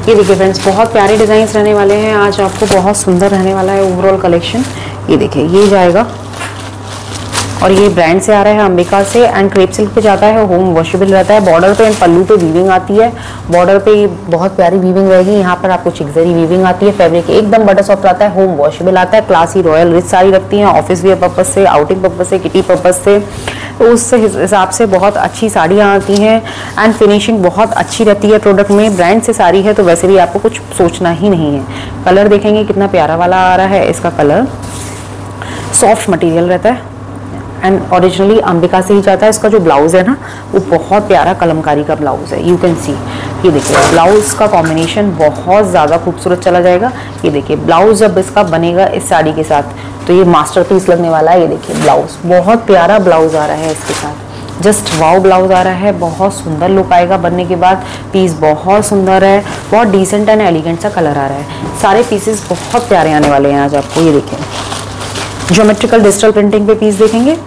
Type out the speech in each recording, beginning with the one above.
ये देखिए फ्रेंड्स, बहुत प्यारे डिजाइन रहने वाले हैं आज आपको, बहुत सुंदर रहने वाला है ओवरऑल कलेक्शन। ये देखिए, ये जाएगा और ये ब्रांड से आ रहा है अंबिका से, एंड क्रेप सिल्क पे जाता है, होम वॉशेबल रहता है। बॉर्डर पे एंड पल्लू पे वीविंग आती है, बॉर्डर पे ये बहुत प्यारी वीविंग रहेगी। यहाँ पर आपको चिकजरी वीविंग आती है, फैब्रिक एकदम बटर सॉफ्ट आता है, होम वॉशेबल आता है। क्लासी रॉयल रिच साड़ी रखती हैं, ऑफिस वेयर पर्पज से, आउटिंग पर्पज से, किटी पर्पज से, तो उस हिसाब से बहुत अच्छी साड़ियाँ आती हैं एंड फिनिशिंग बहुत अच्छी रहती है प्रोडक्ट में। ब्रांड से साड़ी है तो वैसे भी आपको कुछ सोचना ही नहीं है। कलर देखेंगे कितना प्यारा वाला आ रहा है, इसका कलर सॉफ्ट मटेरियल रहता है एंड ओरिजिनली अंबिका से ही जाता है। इसका जो ब्लाउज है ना, वो बहुत प्यारा कलमकारी का ब्लाउज है, यू कैन सी। ये देखिए ब्लाउज का कॉम्बिनेशन बहुत ज़्यादा खूबसूरत चला जाएगा। ये देखिए ब्लाउज जब इसका बनेगा इस साड़ी के साथ तो ये मास्टरपीस लगने वाला है। ये देखिए ब्लाउज, बहुत प्यारा ब्लाउज आ रहा है इसके साथ, जस्ट वाव ब्लाउज आ रहा है, बहुत सुंदर लुक आएगा बनने के बाद। पीस बहुत सुंदर है, बहुत डिसेंट एंड एलिगेंट सा कलर आ रहा है। सारे पीसेस बहुत प्यारे आने वाले हैं आज आपको। ये देखिए ज्योमेट्रिकल डिजिटल प्रिंटिंग पे पीस देखेंगे,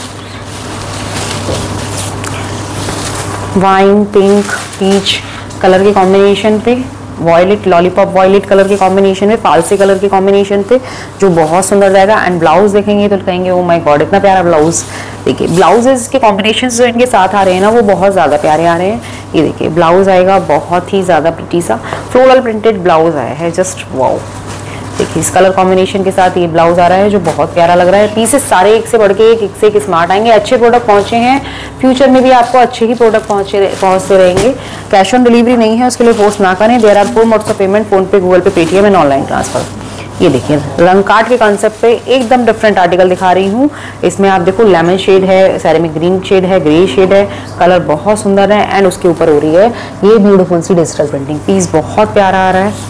वाइन, पिंक, पीच कलर के कॉम्बिनेशन पे, वॉयलेट, लॉलीपॉप वॉयलेट कलर के कॉम्बिनेशन में, फालसे कलर के कॉम्बिनेशन पे, जो बहुत सुंदर रहेगा। एंड ब्लाउज देखेंगे तो कहेंगे ओ माय गॉड इतना प्यारा ब्लाउज। देखिए ब्लाउजेस के कॉम्बिनेशन जो इनके साथ आ रहे हैं ना, वो बहुत ज़्यादा प्यारे आ रहे हैं। ये देखिए ब्लाउज आएगा बहुत ही ज़्यादा प्रिटी सा फ्लोरल प्रिंटेड ब्लाउज आया है, जस्ट वाओ। देखिए इस कलर कॉम्बिनेशन के साथ ये ब्लाउज आ रहा है जो बहुत प्यारा लग रहा है। पीसेस सारे एक से बढ़ के एक से एक स्मार्ट आएंगे। अच्छे प्रोडक्ट पहुंचे हैं, फ्यूचर में भी आपको अच्छे ही प्रोडक्ट पहुंचते रहेंगे। कैश ऑन डिलीवरी नहीं है, उसके लिए फोर्स ना करें। There are 4 modes of payment, PhonePe, Google Pay, Paytm and online transfer. ये देखिए रंग काट के कॉन्सेप्ट पे एकदम डिफरेंट आर्टिकल दिखा रही हूँ। इसमें आप देखो लेमन शेड है, सेरेमिक ग्रीन शेड है, ग्रे शेड है, कलर बहुत सुंदर है एंड उसके ऊपर हो रही है ये ब्यूटीफुल सी डिजिटल प्रिंटिंग। पीस बहुत प्यारा आ रहा है।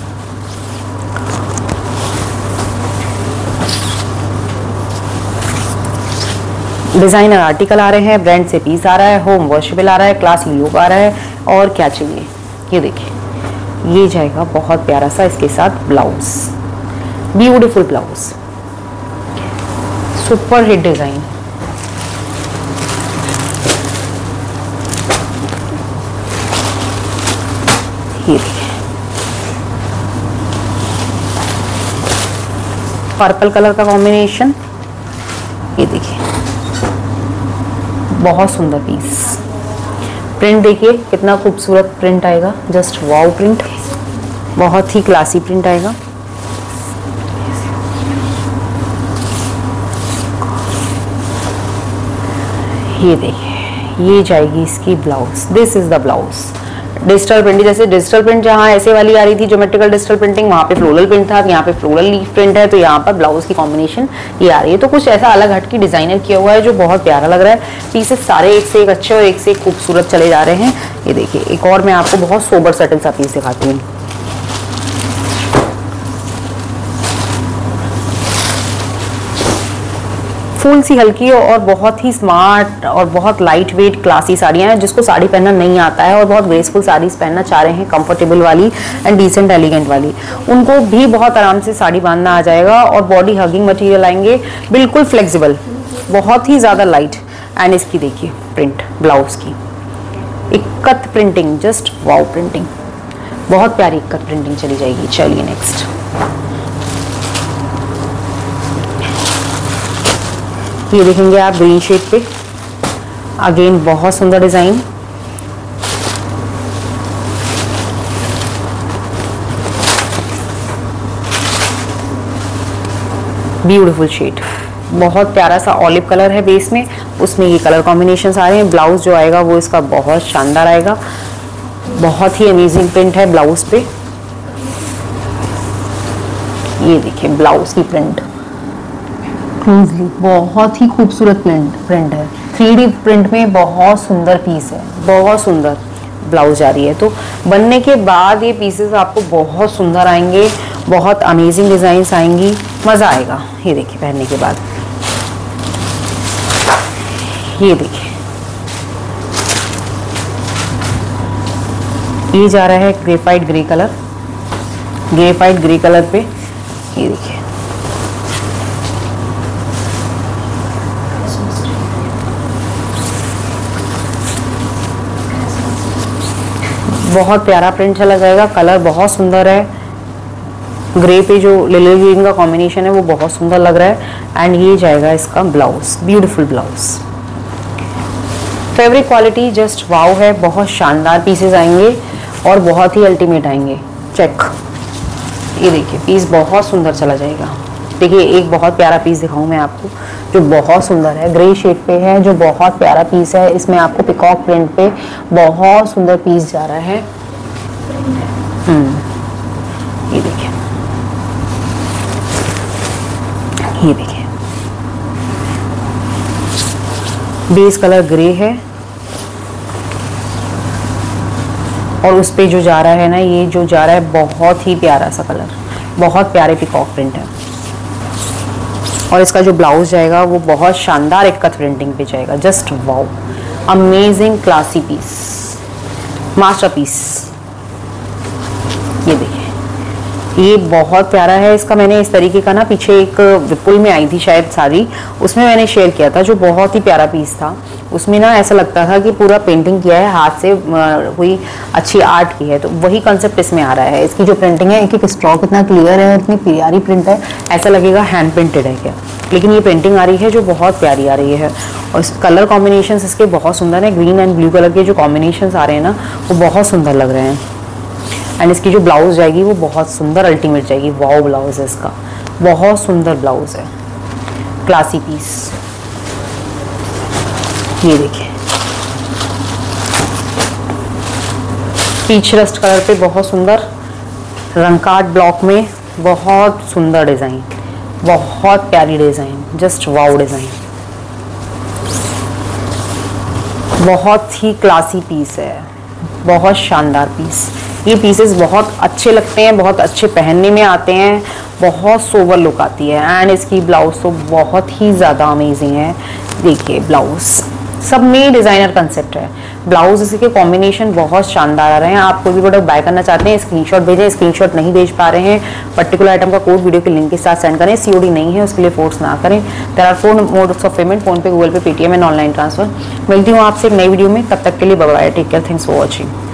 डिजाइनर आर्टिकल आ रहे हैं, ब्रांड से पीस आ रहा है, होम वॉशेबल आ रहा है, क्लासी लुक आ रहा है, और क्या चाहिए। ये देखिए ये जाएगा बहुत प्यारा सा इसके साथ blouse, beautiful blouse, super hit design. ये देखिए पर्पल कलर का कॉम्बिनेशन। ये देखिए बहुत सुंदर पीस। प्रिंट देखिए कितना खूबसूरत प्रिंट आएगा, जस्ट वाव प्रिंट, बहुत ही क्लासी प्रिंट आएगा। ये देखिए ये जाएगी इसकी blouse, this is the blouse. Digital print, जैसे डिजिटल प्रिंट जहाँ ऐसे वाली आ रही थी ज्योमेट्रिकल डिजिटल प्रिंटिंग, वहाँ पे फ्लोरल प्रिंट था, यहाँ पे फ्लोरल लीफ प्रिंट है, तो यहाँ पर ब्लाउज की कॉम्बिनेशन ये आ रही है। तो कुछ ऐसा अलग हटके डिजाइनर किया हुआ है जो बहुत प्यारा लग रहा है। पीसेस सारे एक से एक अच्छे और एक से एक खूबसूरत चले जा रहे हैं। ये देखिए एक और मैं आपको बहुत सोबर सटल सा पीस दिखाती हूँ। फुल सी हल्की और बहुत ही स्मार्ट और बहुत लाइट वेट क्लासी साड़ियाँ हैं। जिसको साड़ी पहनना नहीं आता है और बहुत ग्रेसफुल साड़ीज पहनना चाह रहे हैं, कंफर्टेबल वाली एंड डिसेंट एलिगेंट वाली, उनको भी बहुत आराम से साड़ी बांधना आ जाएगा। और बॉडी हगिंग मटेरियल आएंगे, बिल्कुल फ्लेक्सिबल, बहुत ही ज़्यादा लाइट। एंड इसकी देखिए प्रिंट ब्लाउज की ikat printing, just wow printing, बहुत प्यारी इक्कत प्रिंटिंग चली जाएगी। चलिए नेक्स्ट ये देखेंगे आप ग्रीन शेड पे, अगेन बहुत सुंदर डिजाइन। ब्यूटीफुल शेड, बहुत प्यारा सा ऑलिव कलर है बेस में, उसमें ये कलर कॉम्बिनेशंस आ रहे हैं। ब्लाउज जो आएगा वो इसका बहुत शानदार आएगा, बहुत ही अमेजिंग प्रिंट है ब्लाउज पे। ये देखिए ब्लाउज की प्रिंट बहुत ही खूबसूरत प्रिंट है, 3D प्रिंट में बहुत सुंदर पीस है, बहुत सुंदर ब्लाउज आ रही है। तो बनने के बाद ये पीसेस आपको बहुत सुंदर आएंगे, बहुत अमेजिंग डिजाइन्स आएंगी, मजा आएगा। ये देखिए पहनने के बाद, ये देखिए ये जा रहा है graphite grey colour, graphite grey colour पे। ये देखिए बहुत प्यारा प्रिंट चला जाएगा। कलर बहुत सुंदर है, ग्रे पे जो लिली ग्रीन का कॉम्बिनेशन है वो बहुत सुंदर लग रहा है। एंड ये जाएगा इसका blouse, beautiful blouse. Fabric quality just wow है, बहुत शानदार पीसेस आएंगे और बहुत ही अल्टीमेट आएंगे। चेक, ये देखिए पीस बहुत सुंदर चला जाएगा। देखिए एक बहुत प्यारा पीस दिखाऊं मैं आपको जो बहुत सुंदर है, ग्रे शेड पे है, जो बहुत प्यारा पीस है। इसमें आपको पिकॉक प्रिंट पे बहुत सुंदर पीस जा रहा है। ये देखिए, ये देखिए बेस कलर ग्रे है और उस पे जो जा रहा है ना, ये जो जा रहा है बहुत ही प्यारा सा कलर, बहुत प्यारे पिकॉक प्रिंट है। और इसका जो ब्लाउज जाएगा वो बहुत शानदार एक कट प्रिंटिंग पे जाएगा। Just wow, amazing, classy piece, masterpiece. ये देखिए ये बहुत प्यारा है। इसका मैंने इस तरीके का ना पीछे एक विपुल में आई थी शायद साड़ी, उसमें मैंने शेयर किया था, जो बहुत ही प्यारा पीस था। उसमें ना ऐसा लगता था कि पूरा पेंटिंग किया है, हाथ से कोई अच्छी आर्ट की है। तो वही कंसेप्ट इसमें आ रहा है। इसकी जो प्रिंटिंग है, एक एक स्ट्रोक इतना क्लियर है, इतनी प्यारी प्रिंट है, ऐसा लगेगा हैंड प्रिंटेड है क्या। लेकिन ये पेंटिंग आ रही है जो बहुत प्यारी आ रही है। और इस कलर कॉम्बिनेशन इसके बहुत सुंदर है। ग्रीन एंड ब्लू कलर के जो कॉम्बिनेशन आ रहे हैं ना, वो बहुत सुंदर लग रहे हैं। एंड इसकी जो ब्लाउज जाएगी वो बहुत सुंदर अल्टीमेट जाएगी। वाओ ब्लाउज है इसका, बहुत सुंदर ब्लाउज है, क्लासी पीस। ये देखिए पीच रस्ट कलर पे बहुत सुंदर रंकाट ब्लॉक में बहुत सुंदर डिजाइन, बहुत प्यारी डिजाइन, जस्ट वाओ डिजाइन, बहुत ही क्लासी पीस है, बहुत शानदार पीस। ये पीसेस बहुत अच्छे लगते हैं, बहुत अच्छे पहनने में आते हैं, बहुत सोबर लुक आती है। एंड इसकी ब्लाउज तो बहुत ही ज़्यादा अमेजिंग है। देखिए ब्लाउज सब में डिज़ाइनर कंसेप्ट है। ब्लाउज इसके कॉम्बिनेशन बहुत शानदार आ रहे हैं। आप कोई भी प्रोडक्ट बाय करना चाहते हैं स्क्रीनशॉट भेजें। स्क्रीनशॉट नहीं भेज पा रहे हैं, पर्टिकुलर आइटम का कोड वीडियो के लिंक के साथ सेंड करें। सीओडी नहीं है, उसके लिए फोर्स ना करें। There are 4 modes of payment, PhonePe, Google Pay, Paytm and online transfer. मिलती हूँ आपसे एक नई वीडियो में, तब तक के लिए bye bye, take care, thanks for watching.